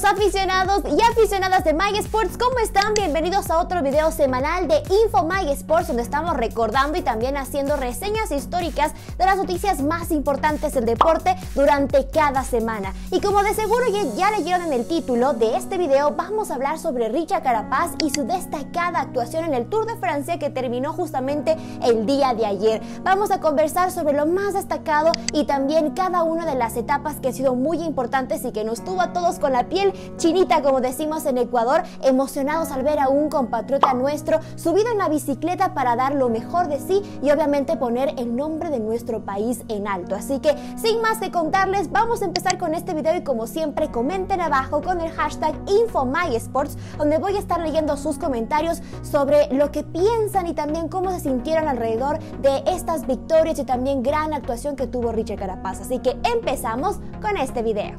aficionados y aficionadas de MySports, ¿cómo están? Bienvenidos a otro video semanal de Info MySports, donde estamos recordando y también haciendo reseñas históricas de las noticias más importantes del deporte durante cada semana. Y como de seguro ya leyeron en el título de este video, vamos a hablar sobre Richard Carapaz y su destacada actuación en el Tour de Francia que terminó justamente el día de ayer. Vamos a conversar sobre lo más destacado y también cada una de las etapas que han sido muy importantes y que nos tuvo a todos con la piel chinita, como decimos en Ecuador, emocionados al ver a un compatriota nuestro subido en la bicicleta para dar lo mejor de sí y obviamente poner el nombre de nuestro país en alto. Así que sin más que contarles, vamos a empezar con este video y como siempre comenten abajo con el hashtag InfoMySports, donde voy a estar leyendo sus comentarios sobre lo que piensan y también cómo se sintieron alrededor de estas victorias y también gran actuación que tuvo Richard Carapaz. Así que empezamos con este video.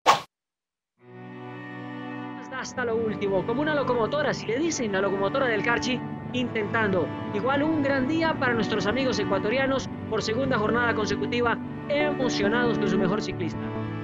Hasta lo último, como una locomotora, si le dicen la locomotora del Carchi, intentando. Igual un gran día para nuestros amigos ecuatorianos por segunda jornada consecutiva, emocionados con su mejor ciclista.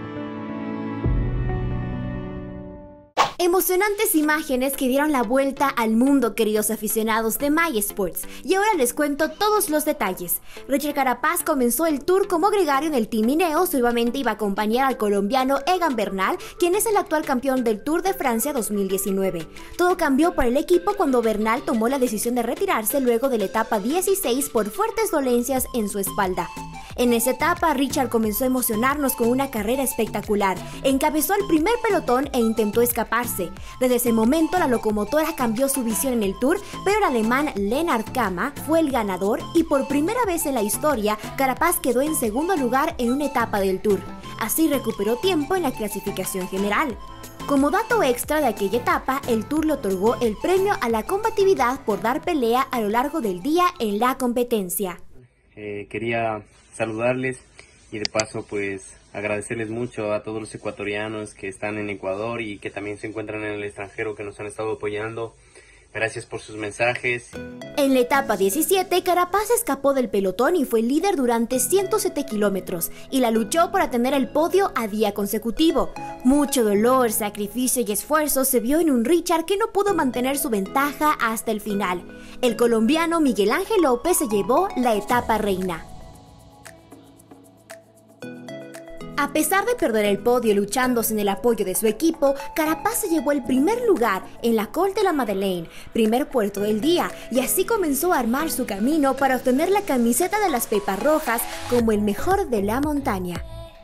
Emocionantes imágenes que dieron la vuelta al mundo, queridos aficionados de MySports. Y ahora les cuento todos los detalles. Richard Carapaz comenzó el Tour como gregario en el Team Ineos, obviamente iba a acompañar al colombiano Egan Bernal, quien es el actual campeón del Tour de Francia 2019. Todo cambió para el equipo cuando Bernal tomó la decisión de retirarse luego de la etapa 16 por fuertes dolencias en su espalda. En esa etapa, Richard comenzó a emocionarnos con una carrera espectacular. Encabezó el primer pelotón e intentó escaparse. Desde ese momento, la locomotora cambió su visión en el Tour, pero el alemán Lennart Kamma fue el ganador y por primera vez en la historia, Carapaz quedó en segundo lugar en una etapa del Tour. Así recuperó tiempo en la clasificación general. Como dato extra de aquella etapa, el Tour le otorgó el premio a la combatividad por dar pelea a lo largo del día en la competencia. Quería saludarles y de paso pues agradecerles mucho a todos los ecuatorianos que están en Ecuador y que también se encuentran en el extranjero, que nos han estado apoyando. Gracias por sus mensajes. En la etapa 17, Carapaz escapó del pelotón y fue líder durante 107 kilómetros y la luchó para tener el podio a día consecutivo. Mucho dolor, sacrificio y esfuerzo se vio en un Richard que no pudo mantener su ventaja hasta el final. El colombiano Miguel Ángel López se llevó la etapa reina. A pesar de perder el podio luchando sin el apoyo de su equipo, Carapaz se llevó el primer lugar en la Col de la Madeleine, primer puerto del día, y así comenzó a armar su camino para obtener la camiseta de las Pepas Rojas como el mejor de la montaña.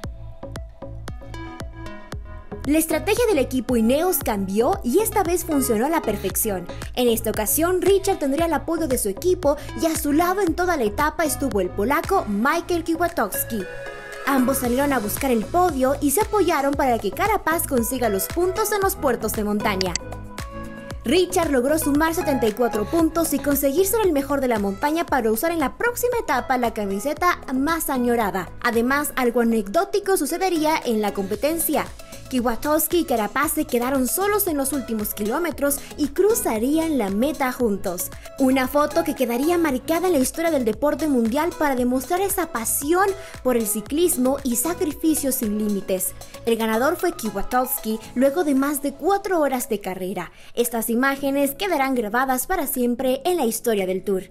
La estrategia del equipo Ineos cambió y esta vez funcionó a la perfección. En esta ocasión, Richard tendría el apoyo de su equipo y a su lado en toda la etapa estuvo el polaco Michael Kwiatkowski. Ambos salieron a buscar el podio y se apoyaron para que Carapaz consiga los puntos en los puertos de montaña. Richard logró sumar 74 puntos y conseguir ser el mejor de la montaña para usar en la próxima etapa la camiseta más añorada. Además, algo anecdótico sucedería en la competencia. Kwiatkowski y Carapaz se quedaron solos en los últimos kilómetros y cruzarían la meta juntos. Una foto que quedaría marcada en la historia del deporte mundial para demostrar esa pasión por el ciclismo y sacrificios sin límites. El ganador fue Kwiatkowski luego de más de 4 horas de carrera. Estas imágenes quedarán grabadas para siempre en la historia del Tour.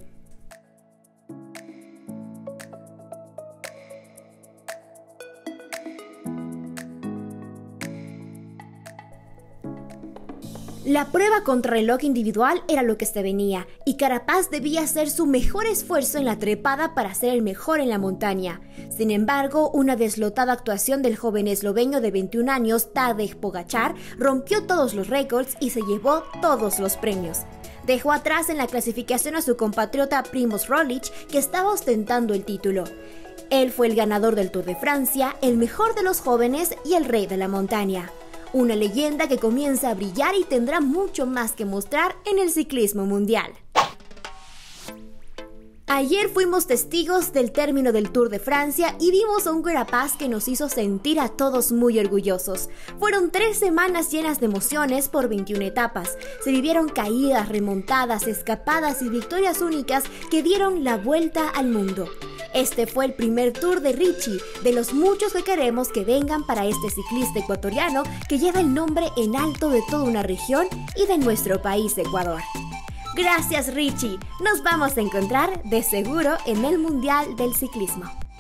La prueba contrarreloj individual era lo que se venía, y Carapaz debía hacer su mejor esfuerzo en la trepada para ser el mejor en la montaña. Sin embargo, una deslotada actuación del joven esloveno de 21 años, Tadej Pogačar, rompió todos los récords y se llevó todos los premios. Dejó atrás en la clasificación a su compatriota Primož Roglič, que estaba ostentando el título. Él fue el ganador del Tour de Francia, el mejor de los jóvenes y el rey de la montaña. Una leyenda que comienza a brillar y tendrá mucho más que mostrar en el ciclismo mundial. Ayer fuimos testigos del término del Tour de Francia y vimos a un Carapaz que nos hizo sentir a todos muy orgullosos. Fueron 3 semanas llenas de emociones por 21 etapas. Se vivieron caídas, remontadas, escapadas y victorias únicas que dieron la vuelta al mundo. Este fue el primer Tour de Richie, de los muchos que queremos que vengan para este ciclista ecuatoriano que lleva el nombre en alto de toda una región y de nuestro país, Ecuador. Gracias, Richie. Nos vamos a encontrar de seguro en el Mundial del Ciclismo.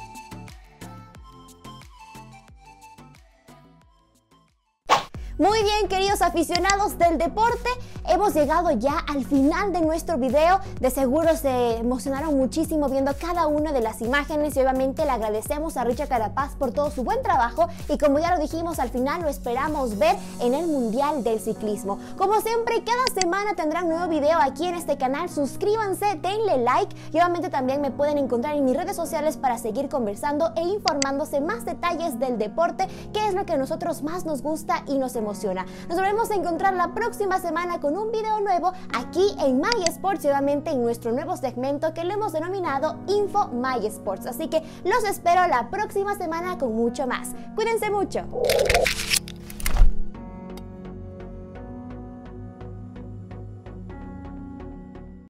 Muy bien, queridos aficionados del deporte, hemos llegado ya al final de nuestro video. De seguro se emocionaron muchísimo viendo cada una de las imágenes y obviamente le agradecemos a Richie Carapaz por todo su buen trabajo y como ya lo dijimos al final lo esperamos ver en el Mundial del Ciclismo. Como siempre, cada semana tendrán un nuevo video aquí en este canal. Suscríbanse, denle like y obviamente también me pueden encontrar en mis redes sociales para seguir conversando e informándose más detalles del deporte, que es lo que a nosotros más nos gusta y nos emociona. Nos volvemos a encontrar la próxima semana con un video nuevo aquí en MySports y obviamente en nuestro nuevo segmento que lo hemos denominado Info MySports. Así que los espero la próxima semana con mucho más. Cuídense mucho.